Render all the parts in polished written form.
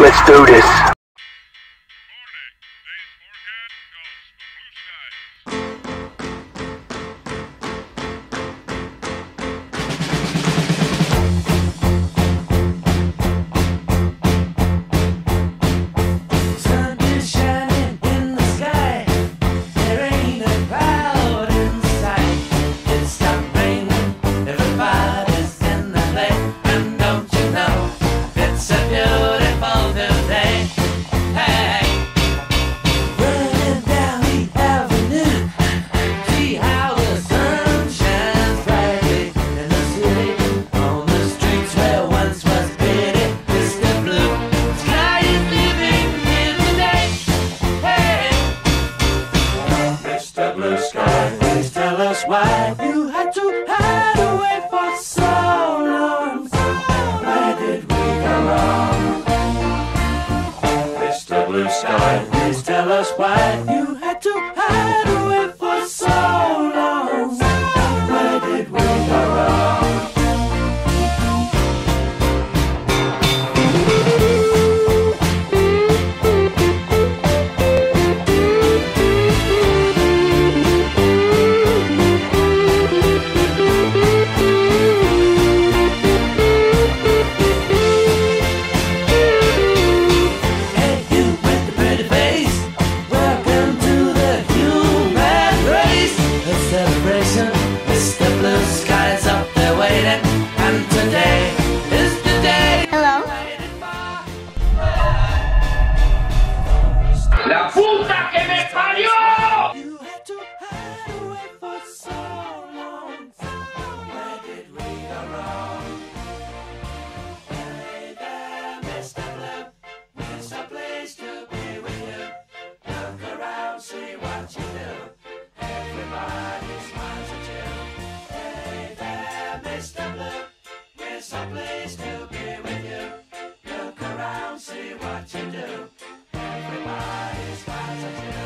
Let's do this. Blue sky, please tell us why you had to hide away for so long. Where did we go wrong? Mr. Blue Sky, please tell us why you had to hide away for so long. Where did we go wrong? Mr. Blue Sky's up there waiting, and today is the day. Hello. ¡La puta que me parió! You had to hide away for so long. Where did we go wrong? Hey there, Mr. Blue, it's a place to be with you. Look around, see what you do. Everybody smiles at you. Hey there, Mr. Blue, it's a place to be with you. Look around, see what you do. Everybody smiles at you.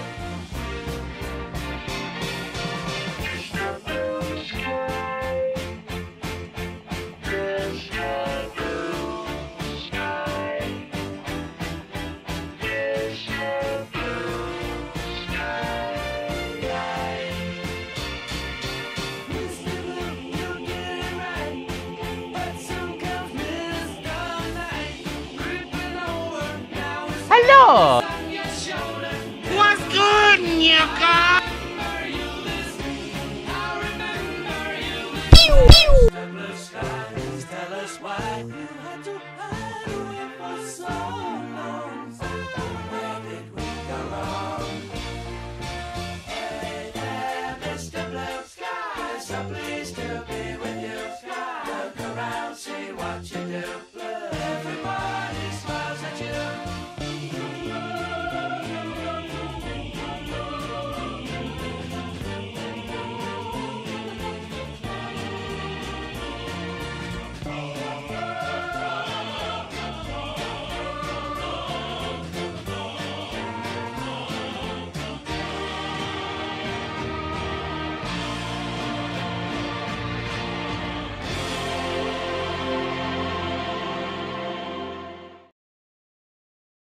Hello! What's good, Nyaka? Pew, pew. Blue skies, tell us why you had to hide away for so long. Where did we go wrong? Hey there, Mr. Blue Sky, so pleased to be